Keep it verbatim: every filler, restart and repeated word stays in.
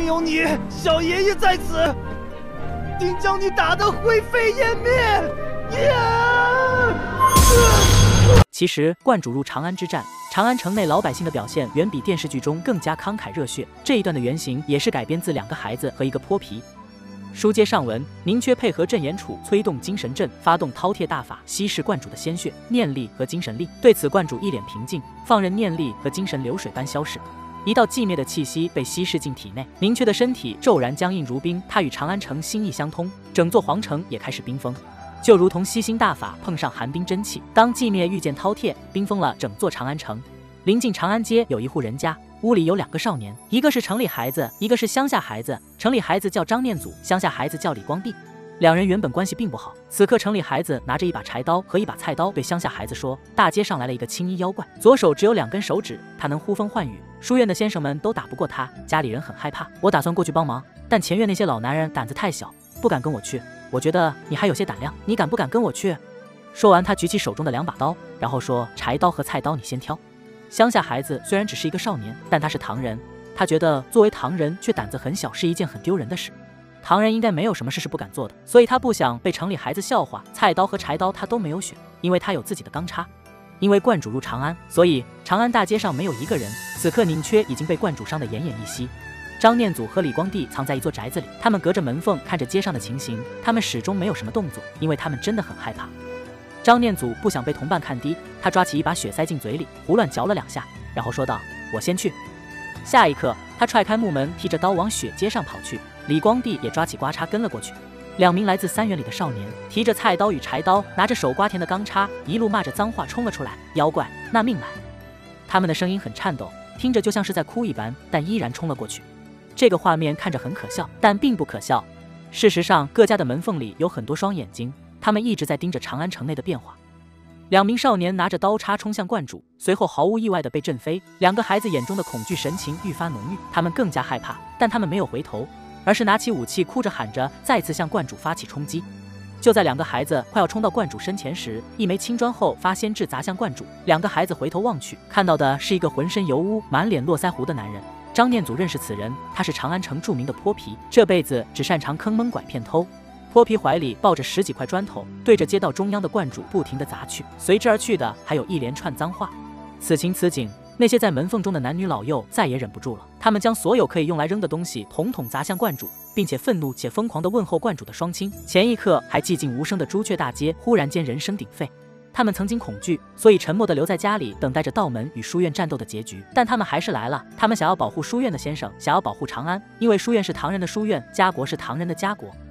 有你，小爷爷在此，定将你打得灰飞烟灭！呀！ 其实，冠主入长安之战，长安城内老百姓的表现远比电视剧中更加慷慨热血。这一段的原型也是改编自两个孩子和一个泼皮。书接上文，宁缺配合镇严处催动精神阵，发动饕餮大法，稀释冠主的鲜血、念力和精神力。对此，冠主一脸平静，放任念力和精神流水般消逝。一道寂灭的气息被稀释进体内，宁缺的身体骤然僵硬如冰。他与长安城心意相通，整座皇城也开始冰封。就如同吸星大法碰上寒冰真气，当寂灭遇见饕餮，冰封了整座长安城。临近长安街有一户人家，屋里有两个少年，一个是城里孩子，一个是乡下孩子。城里孩子叫张念祖，乡下孩子叫李光弼。两人原本关系并不好，此刻城里孩子拿着一把柴刀和一把菜刀，对乡下孩子说：大街上来了一个青衣妖怪，左手只有两根手指，他能呼风唤雨，书院的先生们都打不过他，家里人很害怕。我打算过去帮忙，但前院那些老男人胆子太小，不敢跟我去。我觉得你还有些胆量，你敢不敢跟我去？说完，他举起手中的两把刀，然后说：柴刀和菜刀你先挑。乡下孩子虽然只是一个少年，但他是唐人，他觉得作为唐人却胆子很小是一件很丢人的事。唐人应该没有什么事是不敢做的，所以他不想被城里孩子笑话。菜刀和柴刀他都没有选，因为他有自己的钢叉。因为冠主入长安，所以长安大街上没有一个人。此刻宁缺已经被冠主伤得奄奄一息。张念祖和李光弼藏在一座宅子里，他们隔着门缝看着街上的情形，他们始终没有什么动作，因为他们真的很害怕。张念祖不想被同伴看低，他抓起一把血塞进嘴里，胡乱嚼了两下，然后说道：我先去。下一刻，他踹开木门，提着刀往血街上跑去。李光弼也抓起刮叉跟了过去。两名来自三原里的少年提着菜刀与柴刀，拿着手刮田的钢叉，一路骂着脏话冲了出来：妖怪，拿命来！他们的声音很颤抖，听着就像是在哭一般，但依然冲了过去。这个画面看着很可笑，但并不可笑。事实上，各家的门缝里有很多双眼睛，他们一直在盯着长安城内的变化。两名少年拿着刀叉冲向冠主，随后毫无意外地被震飞。两个孩子眼中的恐惧神情愈发浓郁，他们更加害怕，但他们没有回头，而是拿起武器，哭着喊着再次向冠主发起冲击。就在两个孩子快要冲到冠主身前时，一枚青砖后发先至砸向冠主。两个孩子回头望去，看到的是一个浑身油污、满脸络腮胡的男人。张念祖认识此人，他是长安城著名的泼皮，这辈子只擅长坑蒙拐骗偷。泼皮怀里抱着十几块砖头，对着街道中央的冠主不停地砸去，随之而去的还有一连串脏话。此情此景，那些在门缝中的男女老幼再也忍不住了，他们将所有可以用来扔的东西统统砸向冠主，并且愤怒且疯狂地问候冠主的双亲。前一刻还寂静无声的朱雀大街，忽然间人声鼎沸。他们曾经恐惧，所以沉默地留在家里，等待着道门与书院战斗的结局。但他们还是来了，他们想要保护书院的先生，想要保护长安，因为书院是唐人的书院，家国是唐人的家国。